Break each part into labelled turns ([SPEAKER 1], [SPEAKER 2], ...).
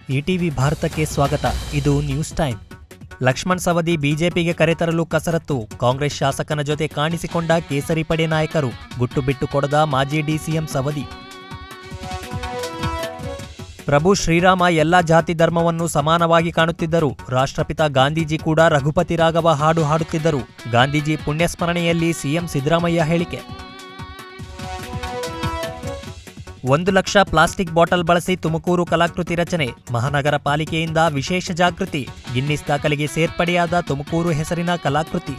[SPEAKER 1] ETV ಭಾರತಕ್ಕೆ ಸ್ವಾಗತ. ಇದು ನ್ಯೂಸ್ ಟೈಮ್. ಲಕ್ಷ್ಮಣ್ ಸವದಿ ಬಿಜೆಪಿಗೆ ಕರೆತರಲು ಕಸರತ್ತು. ಕಾಂಗ್ರೆಸ್ ಶಾಸಕನ ಜೊತೆ ಕಾಣಿಸಿಕೊಂಡ ಕೇಸರಿ ಪಡೆ ನಾಯಕರು. ಗುಟ್ಟು ಬಿಟ್ಟು ಕೊಡದ ಮಾಜಿ ಡಿಸಿಎಂ ಸವದಿ. ಪ್ರಭು ಶ್ರೀರಾಮ ಎಲ್ಲ ಜಾತಿ ಧರ್ಮವನ್ನು ಸಮಾನವಾಗಿ ಕಾಣುತ್ತಿದ್ದರು. ರಾಷ್ಟ್ರಪಿತ ಗಾಂಧೀಜಿ ಕೂಡ ರಘುಪತಿ ರಾಘವ ಹಾಡು ಹಾಡುತ್ತಿದ್ದರು. ಗಾಂಧೀಜಿ ಪುಣ್ಯಸ್ಮರಣೆಯಲ್ಲಿ ಸಿಎಂ ಸಿದ್ದರಾಮಯ್ಯ ಹೇಳಿಕೆ. 1 ಲಕ್ಷ ಪ್ಲಾಸ್ಟಿಕ್ ಬಾಟಲ್ ಬಳಸಿ ತುಮಕೂರು ಕಲಾಕೃತಿ ರಚನೆ. ಮಹಾನಗರ ಪಾಲಿಕೆಯಿಂದ ವಿಶೇಷ ಜಾಗೃತಿ. ಗಿನ್ನಿಸ್ ದಾಖಲೆಗೆ ಸೇರ್ಪಡೆಯಾದ ತುಮಕೂರು ಹೆಸರಿನ ಕಲಾಕೃತಿ.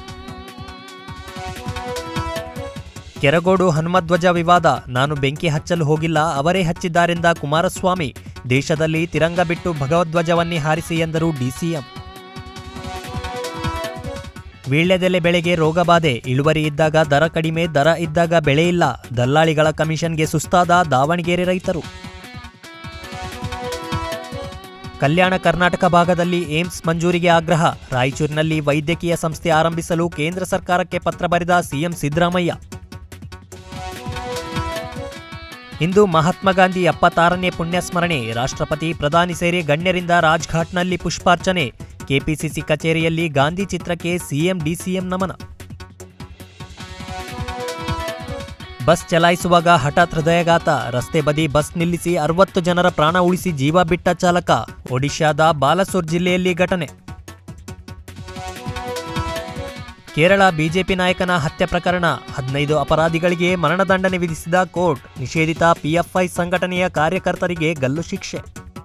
[SPEAKER 1] ಕೆರಗೋಡು ಹನುಮಧ್ವಜ ವಿವಾದ. ನಾನು ಬೆಂಕಿ ಹಚ್ಚಲು ಹೋಗಿಲ್ಲ, ಅವರೇ ಹಚ್ಚಿದ್ದಾರೆಂದ ಕುಮಾರಸ್ವಾಮಿ. ದೇಶದಲ್ಲಿ ತಿರಂಗ ಬಿಟ್ಟು ಭಗವಧ್ವಜವನ್ನೇ ಹಾರಿಸಿ ಎಂದರು ಡಿಸಿಎಂ. ವೀಳ್ಯದೆಲೆ ಬೆಳೆಗೆ ರೋಗಬಾಧೆ. ಇಳುವರಿ ಇದ್ದಾಗ ದರ ಕಡಿಮೆ, ದರ ಇದ್ದಾಗ ಬೆಳೆ ಇಲ್ಲ. ದಲ್ಲಾಳಿಗಳ ಕಮಿಷನ್ಗೆ ಸುಸ್ತಾದ ದಾವಣಗೆರೆ ರೈತರು. ಕಲ್ಯಾಣ ಕರ್ನಾಟಕ ಭಾಗದಲ್ಲಿ ಏಮ್ಸ್ ಮಂಜೂರಿಗೆ ಆಗ್ರಹ. ರಾಯಚೂರಿನಲ್ಲಿ ವೈದ್ಯಕೀಯ ಸಂಸ್ಥೆ ಆರಂಭಿಸಲು ಕೇಂದ್ರ ಸರ್ಕಾರಕ್ಕೆ ಪತ್ರ ಬರೆದ ಸಿಎಂ ಸಿದ್ದರಾಮಯ್ಯ. ಇಂದು ಮಹಾತ್ಮ ಗಾಂಧಿ 76ನೇ ಪುಣ್ಯಸ್ಮರಣೆ. ರಾಷ್ಟ್ರಪತಿ, ಪ್ರಧಾನಿ ಸೇರಿ ಗಣ್ಯರಿಂದ ರಾಜ್ಘಾಟ್ನಲ್ಲಿ ಪುಷ್ಪಾರ್ಚನೆ. ಕೆಪಿಸಿಸಿ ಕಚೇರಿಯಲ್ಲಿ ಗಾಂಧಿ ಚಿತ್ರಕ್ಕೆ ಸಿಎಂ ಡಿಸಿಎಂ ನಮನ. ಬಸ್ ಚಲಾಯಿಸುವಾಗ ಹಠಾತ್ ಹೃದಯಘಾತ. ರಸ್ತೆ ಬದಿ ಬಸ್ ನಿಲ್ಲಿಸಿ 60 ಜನರ ಪ್ರಾಣ ಉಳಿಸಿ ಜೀವ ಬಿಟ್ಟ ಚಾಲಕ. ಒಡಿಶಾದ ಬಾಲಸೋರ್ ಜಿಲ್ಲೆಯಲ್ಲಿ ಘಟನೆ. ಕೇರಳ ಬಿಜೆಪಿ ನಾಯಕನ ಹತ್ಯೆ ಪ್ರಕರಣ. 15 ಅಪರಾಧಿಗಳಿಗೆ ಮರಣದಂಡನೆ ವಿಧಿಸಿದ ಕೋರ್ಟ್. ನಿಷೇಧಿತ ಪಿಎಫ್ಐ ಸಂಘಟನೆಯ ಕಾರ್ಯಕರ್ತರಿಗೆ ಗಲ್ಲು ಶಿಕ್ಷೆ.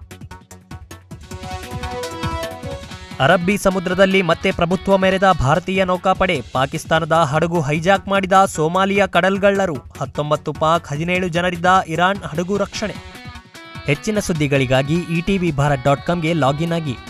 [SPEAKER 1] ಅರಬ್ಬಿ ಸಮುದ್ರದಲ್ಲಿ ಮತ್ತೆ ಪ್ರಭುತ್ವ ಮೆರೆದ ಭಾರತೀಯ ನೌಕಾಪಡೆ. ಪಾಕಿಸ್ತಾನದ ಹಡಗು ಹೈಜಾಕ್ ಮಾಡಿದ ಸೋಮಾಲಿಯಾ ಕಡಲ್ಗಳ್ಳರು. 19 ಪಾಕ್, 17 ಜನರಿದ್ದ ಇರಾನ್ ಹಡಗು ರಕ್ಷಣೆ. ಹೆಚ್ಚಿನ ಸುದ್ದಿಗಳಿಗಾಗಿ etvbharat.comಗೆ ಲಾಗಿನ್ ಆಗಿ.